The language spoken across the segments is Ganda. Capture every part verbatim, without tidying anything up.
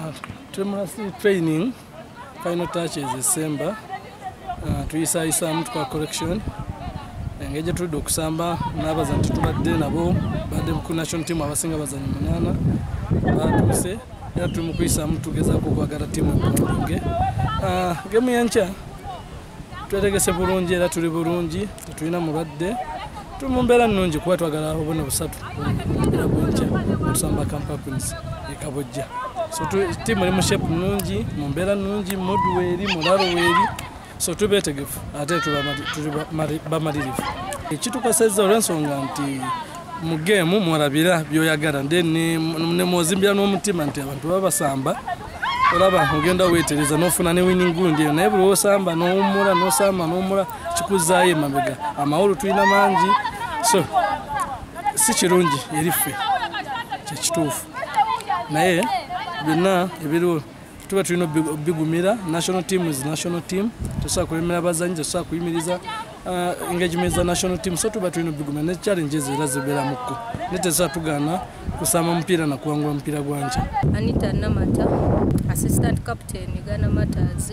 Tumasi training final touch is December. Uh, tuyisa isa mtu kwa correction. Engeje tulida okusamba n'abaza nti tubadde nabo badde ku national team abasinga bazanyi munana batuse era tuli mu kuyisa mtu gezaako okwagala tiimu ebbonge. Uh, gemu yankya twetegese bulungi era tuli bulungi tetulina mulwadde tuli mu mbeera nnungi kuba twagala obone busatu era bwenkya otusamba Kampala ekabojja. So tiimu eri mu shape nnungi mu mbeera nnungi mudu weeri mulalo weeri so tubeetegefu ate tuli bamalirivu. Ekitukosezza olw'ensonga nti mu geemu mwalabira by'oyagala ne mwozimbira n'omutima nti abantu babasamba olaba ogenda weetereza n'ofuna ne winning gundi eyo naye buli osamba n'owummula n'osamba n'owummula kikuzaayo emabega. Amawolu tulina mangi so si kirungi eri ffe kyekituufu naye byonna ebiriwo tuba tulina bigumira. National team is national team tusobola kulemera abazanyi tusobola kuyimiriza uh, engagement za national team so tuba tulina bigumira ne challenges era zibeeramukko ne tetusobola tugaana kusamba mupiira na kuwangula mupiira gwanja. Anita Namata, assistant captain Uganda Martyrs.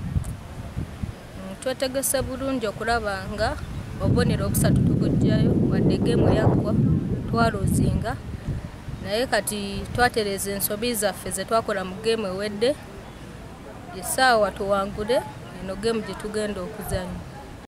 Twetegese bulungi okulaba nga obubonero obusatu tugujjayo wadde geemu yaggwa twalozinga naye kati twatereza ensobi zaffe ze twakola mu geemu ewedde essaawa tuwangule eno geemu gye tugenda okuzanya.